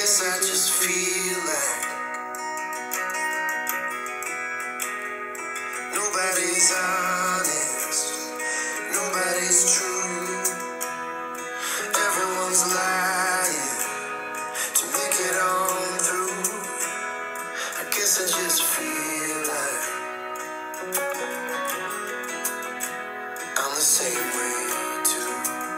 guess I just feel like nobody's honest, nobody's true. Everyone's lying to make it on through. I guess I just feel like I'm the same way too.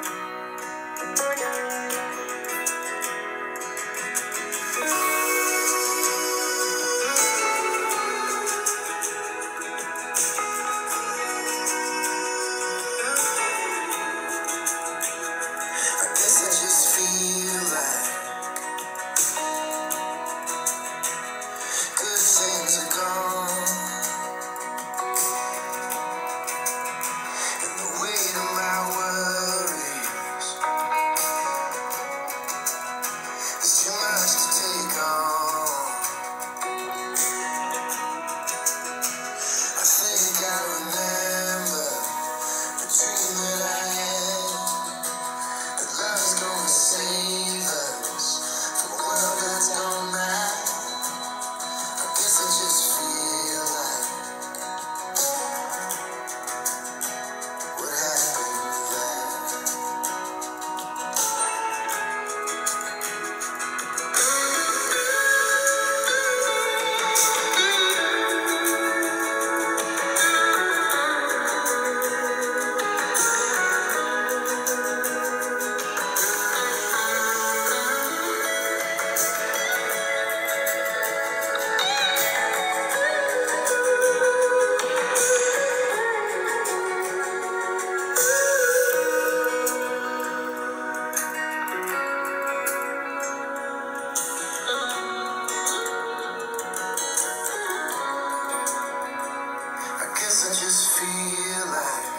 I just feel like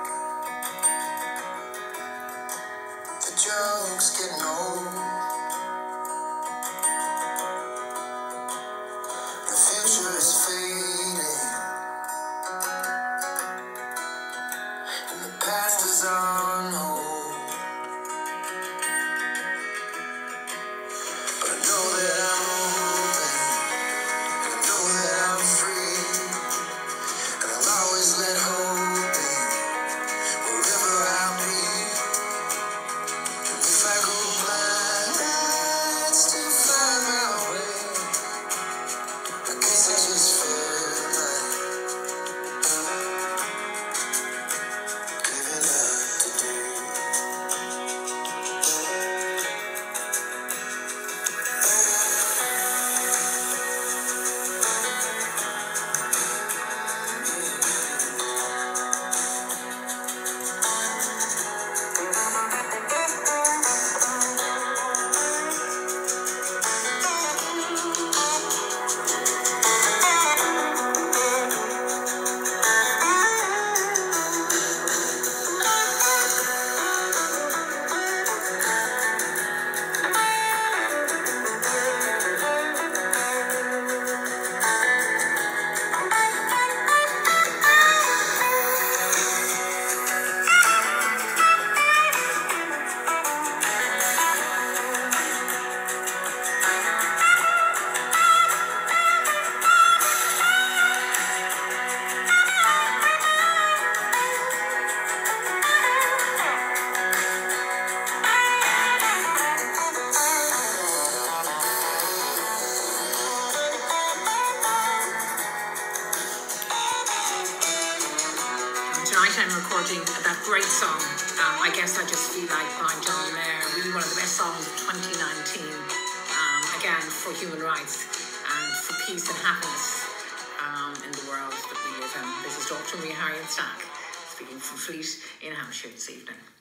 the joke's getting old. The future is fading, and the past is on hold. But I know that I'm open, and I know that I'm free, and I'll always let hope in wherever I'll be. And if I go blind, I'd still find my way. I guess I just feel like giving up today. Tonight I'm recording that great song, I Guess I Just Feel Like, by John Mayer. Really one of the best songs of 2019, again, for human rights and for peace and happiness in the world that we live in. This is Dr. Maria Harriet Stack, speaking from Fleet in Hampshire this evening.